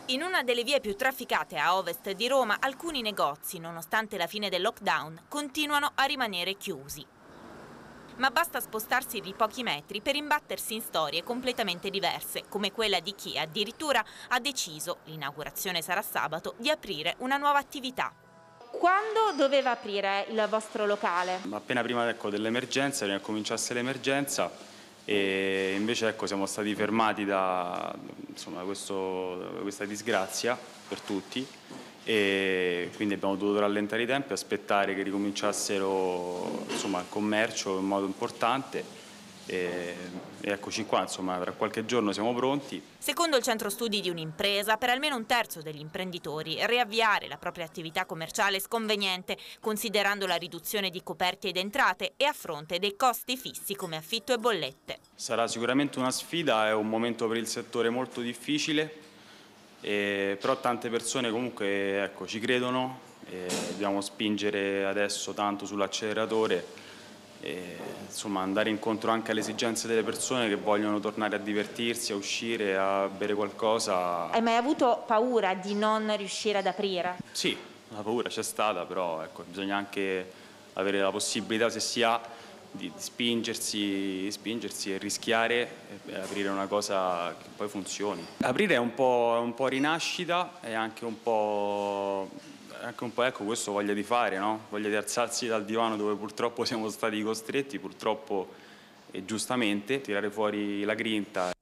In una delle vie più trafficate a ovest di Roma, alcuni negozi, nonostante la fine del lockdown, continuano a rimanere chiusi. Ma basta spostarsi di pochi metri per imbattersi in storie completamente diverse, come quella di chi addirittura ha deciso, l'inaugurazione sarà sabato, di aprire una nuova attività. Quando doveva aprire il vostro locale? Appena prima dell'emergenza, prima che cominciasse l'emergenza, e invece siamo stati fermati da questa disgrazia per tutti, e quindi abbiamo dovuto rallentare i tempi, aspettare che ricominciassero il commercio in modo importante. E eccoci qua, tra qualche giorno siamo pronti. Secondo il centro studi di un'impresa, per almeno un terzo degli imprenditori riavviare la propria attività commerciale è sconveniente, considerando la riduzione di coperti ed entrate e a fronte dei costi fissi come affitto e bollette. Sarà sicuramente una sfida, è un momento per il settore molto difficile, però tante persone comunque ci credono, dobbiamo spingere adesso tanto sull'acceleratore. Andare incontro anche alle esigenze delle persone che vogliono tornare a divertirsi, a uscire, a bere qualcosa. Hai mai avuto paura di non riuscire ad aprire? Sì, la paura c'è stata, però bisogna anche avere la possibilità, se si ha, di spingersi e rischiare e aprire una cosa che poi funzioni. Aprire è un po' rinascita e anche un po' questo voglia di fare, no? Voglia di alzarsi dal divano dove purtroppo siamo stati costretti, purtroppo e giustamente, tirare fuori la grinta.